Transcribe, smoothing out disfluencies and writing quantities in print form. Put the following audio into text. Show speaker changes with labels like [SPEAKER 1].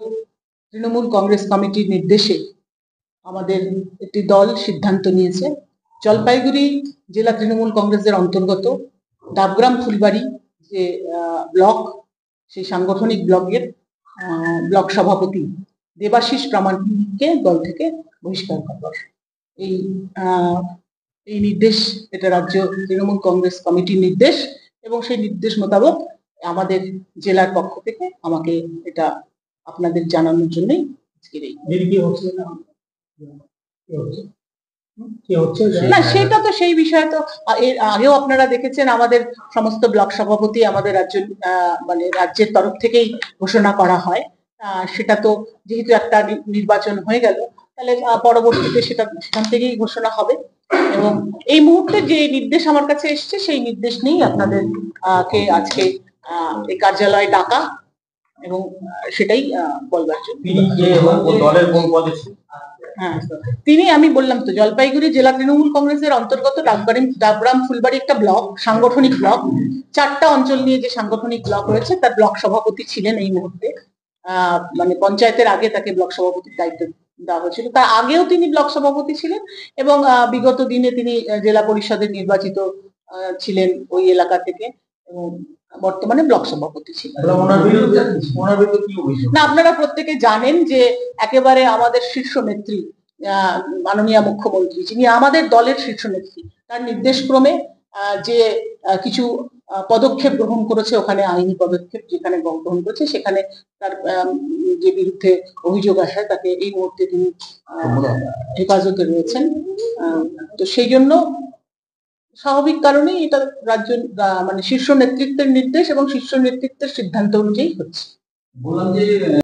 [SPEAKER 1] তৃণমূল কংগ্রেস কমিটির নির্দেশে আমাদের একটি দল সিদ্ধান্ত নিয়েছে জলপাইগুড়ি জেলা তৃণমূল কংগ্রেসের অন্তর্গত ডাবগ্রাম ফুলবাড়ি যে ব্লক, সেই সাংগঠনিক ব্লকের ব্লক সভাপতি দেবাশিস প্রামাণিককে দল থেকে বহিষ্কার করা। এই নির্দেশ, এটা রাজ্য তৃণমূল কংগ্রেস কমিটির নির্দেশ এবং সেই নির্দেশ মোতাবেক আমাদের জেলার পক্ষ থেকে আমাকে এটা আপনাদের জানানোর জন্যই আজকের না, সেটা তো সেই বিষয়ে তো এর আগেও আপনারা দেখেছেন আমাদের সমস্ত ব্লক সভাপতি আমাদের রাজ্য মানে রাজ্যের তরফ থেকেই ঘোষণা করা হয়। সেটা তো যেহেতু একটা নির্বাচন হয়ে গেল, তাহলে পরবর্তীতে সেখান থেকেই ঘোষণা হবে এবং এই মুহূর্তে যে নির্দেশ আমার কাছে এসছে সেই নির্দেশ নিয়েই আপনাদের কে আজকে এই কার্যালয়ে ডাকা এবং সেটাই বলবার জন্য। হ্যাঁ, তিনি, আমি বললাম তো, জলপাইগুড়ি জেলা তৃণমূল কংগ্রেসের অন্তর্গত ডাবগ্রাম ফুলবাড়ি একটা ব্লক, সাংগঠনিক ব্লক, 4টা অঞ্চল নিয়ে যে সাংগঠনিক ব্লক রয়েছে তার ব্লক সভাপতি ছিলেন এই মুহূর্তে। মানে পঞ্চায়েতের আগে তাকে ব্লক সভাপতির দায়িত্ব দেওয়া হয়েছিল, তার আগেও তিনি ব্লক সভাপতি ছিলেন এবং বিগত দিনে তিনি জেলা পরিষদের নির্বাচিত ছিলেন ওই এলাকা থেকে এবং বর্তমানে ব্লক সভাপতি ছিলেন। না, আপনারা প্রত্যেকে জানেন যে একেবারে আমাদের শীর্ষ নেত্রী মাননীয় মুখ্যমন্ত্রী, যিনি আমাদের দলের শীর্ষ নেত্রী, তার নির্দেশক্রমে যে কিছু পদক্ষেপ গ্রহণ করেছে, ওখানে আইনি পদক্ষেপ যেখানে গ্রহণ করেছে সেখানে তার যে বিরুদ্ধে অভিযোগ আসে তাকে এই মুহূর্তে তিনি হেফাজতে রয়েছেন। তো সেই জন্য স্বাভাবিক কারণেই এটা রাজ্য মানে শীর্ষ নেতৃত্বের নির্দেশ এবং শীর্ষ নেতৃত্বের সিদ্ধান্ত অনুযায়ী হচ্ছে।